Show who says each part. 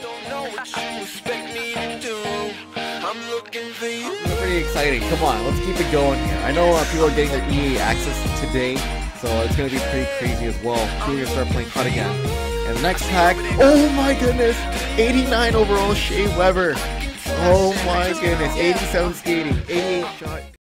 Speaker 1: It's pretty exciting. Come on, let's keep it going here. I know people are getting their EA access today, so it's going to be pretty crazy as well. People are going to start playing CUT again. And the next pack, oh my goodness, 89 overall Shea Weber. Oh my goodness, 87 skating, 88 shot.